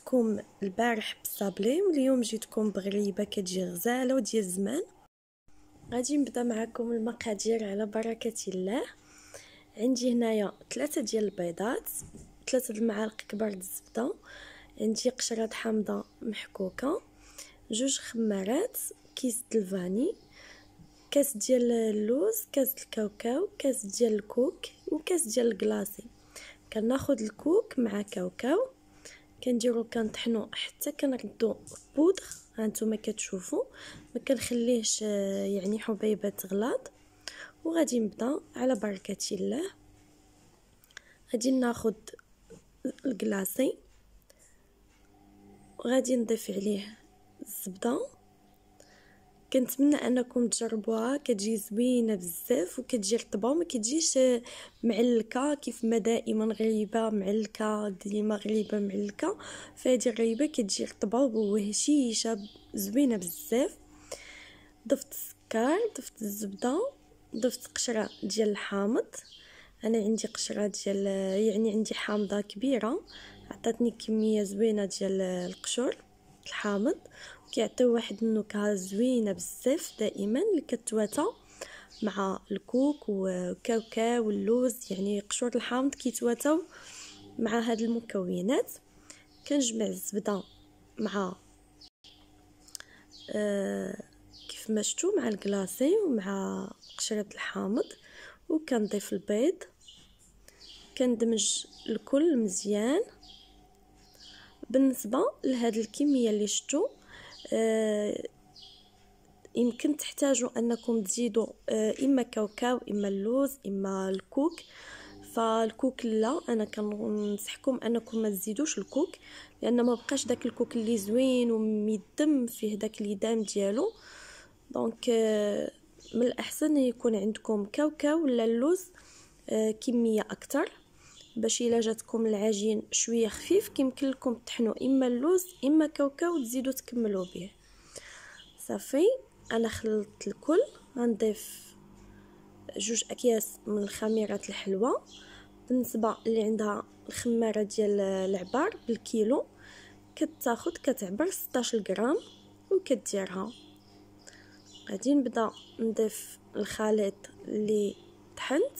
جيتكم البارح بالصابلي واليوم جيتكم بغريبه كتجي غزاله وديال الزمان. غادي نبدا معكم المقادير على بركه الله. عندي هنايا 3 ديال البيضات، 3 المعالق كبار د الزبده، عندي قشره حامضه محكوكه، 2 خمارات، كيس د الفاني، كاس ديال اللوز، كاس الكاوكاو، كاس ديال الكوك وكاس ديال الكلاصي. كناخذ الكوك مع كاوكاو كنديرو كنطحنو حتى كنردو بودغ. هانتوما كتشوفوا ما كنخليهش يعني حبيبات غلاط. وغادي نبدا على بركه الله. غادي ناخذ الكلاصي وغادي نضيف عليه الزبده. كنتمنى انكم تجربوها، كتجي زوينه بزاف وكتجي رطبه وما كتجيش معلكه كيف ما دائما غريبه معلكه، ديما غريبه معلكه. فهذه الغريبه كتجي رطبه وهشيشه زوينه بزاف. ضفت السكر، ضفت الزبده، ضفت قشره ديال الحامض. انا عندي قشره ديال يعني عندي حامضه كبيره، عطاتني كميه زوينه ديال القشور الحامض، كيعطيو واحد النكهه زوينه بزاف دائما اللي كتواتى مع الكوك والكاوكاو واللوز. يعني قشور الحامض كيتواتاو مع هاد المكونات. كنجمع الزبده مع كيف ما شفتوا مع الكلاصي ومع قشره الحامض، وكنضيف البيض. كندمج الكل مزيان. بالنسبه لهاد الكميه اللي شفتوا يمكن تحتاجوا انكم تزيدوا اما كاوكاو اما اللوز اما الكوك. فالكوك لا، انا كننصحكم انكم ما تزيدوش الكوك، لان ما بقاش داك الكوك اللي زوين وميدم فيه داك الليدام ديالو. دونك من الاحسن يكون عندكم كاوكاو ولا اللوز كميه اكثر، باش الا جاتكم العجين شويه خفيف كيمكن لكم تطحنوا اما اللوز اما كاوكاو وتزيدوا تكملوا به. صافي انا خلطت الكل. غنضيف 2 اكياس من الخميرات الحلوه. بالنسبه اللي عندها الخماره ديال العبار بالكيلو كتاخذ كتعبر 16 غرام وكديرها. غادي نبدا نضيف الخليط اللي طحنت.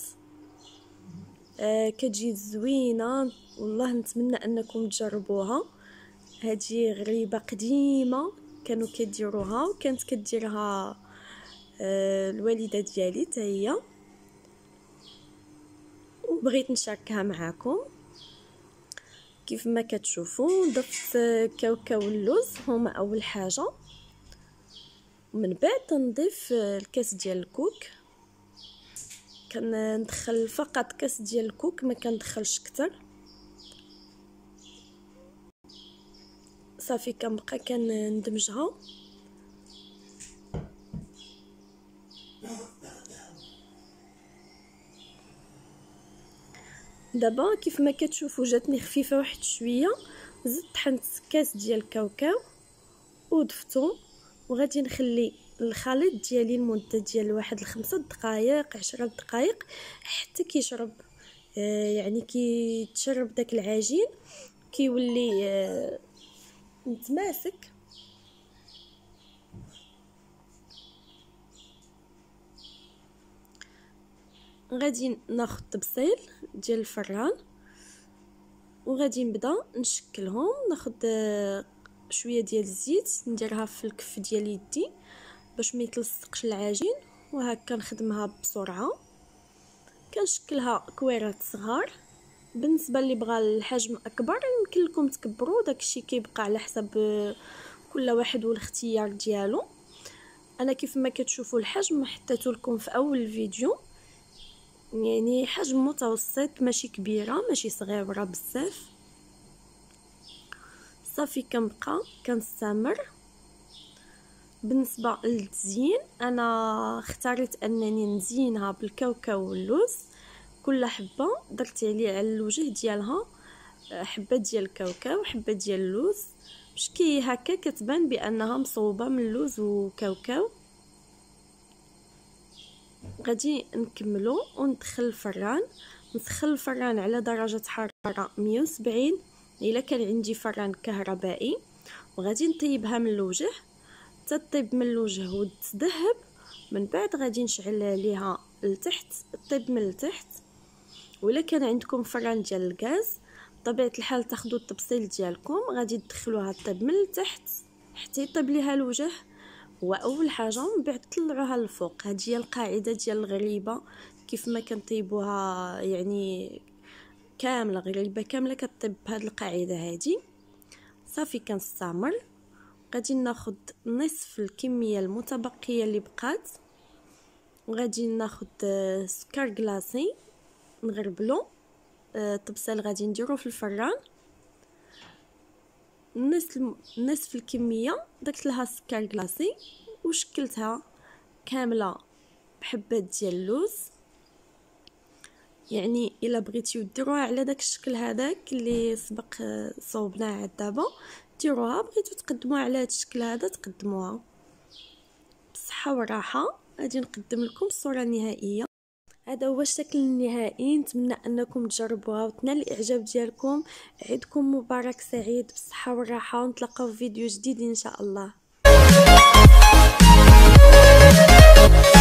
كتجي زوينه والله، نتمنى انكم تجربوها. هذه غريبه قديمه كانوا كيديروها وكانت كديرها الوالده ديالي حتى هي، وبغيت نشاركها معكم. كيف ما كتشوفوا ضفت كاوكاو واللوز هما اول حاجه، ومن بعد نضيف الكاس ديال الكوك. كندخل فقط كاس ديال الكوك، ما كندخلش كتر. صافي كنبقى كندمجها. دابا كيف ما كتشوفوا جاتني خفيفه واحد شويه. زدت طحنت كاس ديال الكاوكاو وضفتو، وغادي نخلي الخليط ديالي لمده ديال واحد 5 دقائق 10 دقائق حتى كيشرب. يعني كيتشرب داك العجين كيولي متماسك. غادي ناخذ طبسيل ديال الفران وغادي نبدا نشكلهم. ناخذ شويه ديال الزيت نديرها في الكف ديال يدي باش ما يتلصقش العجين، وهكا نخدمها بسرعه. كنشكلها كويرات صغار. بالنسبه اللي بغى الحجم اكبر يمكن لكم تكبروا، داكشي كيبقى على حسب كل واحد والاختيار ديالو. انا كيف ما كتشوفوا الحجم حطيته لكم في اول الفيديو، يعني حجم متوسط، ماشي كبيره ماشي صغيره بزاف. صافي كنبقى كنستمر. بالنسبه للتزيين انا اختاريت انني نزينها بالكاوكاو واللوز. كل حبه درت عليه على الوجه ديالها حبه ديال الكاوكاو وحبه ديال اللوز، باش كي هكا كتبان بانها مصوبه من اللوز وكاوكاو. غادي نكملو وندخل الفران. نسخن الفران على درجه حراره 170 الا كان عندي فران كهربائي وغادي نطيبها من الوجه، تطيب من الوجه وتذهب، من بعد غادي نشعل عليها لتحت طيب من التحت. ولا كان عندكم فران ديال الغاز بطبيعه الحال تاخذوا الطبسيل ديالكم غادي تدخلوها طيب من التحت حتى يطيب ليها الوجه، هو اول حاجه، ومن بعد طلعوها للفوق. هذه هي القاعده ديال الغريبه، كيف ما كنطيبوها يعني كامله، غريبه كامله كطيب بهذه القاعده هذه. صافي كنستعمر، غادي ناخذ نصف الكميه المتبقيه اللي بقات، وغادي ناخذ سكر كلاصي نغربلو. الطبسيل غادي نديرو في الفران، نصف الكميه درت لها سكر كلاصي وشكلتها كامله بحبات ديال اللوز. يعني الا بغيتيو ديروها على داك الشكل هذاك اللي سبق صوبناه عاد دابا ديروها، بغيتو تقدموها على هذا الشكل هذا تقدموها بالصحه والراحه. غادي نقدم لكم الصوره النهائيه. هذا هو الشكل النهائي، نتمنى انكم تجربوها وتنال الاعجاب ديالكم. عيدكم مبارك سعيد بالصحه والراحه، ونتلاقاو في فيديو جديد ان شاء الله.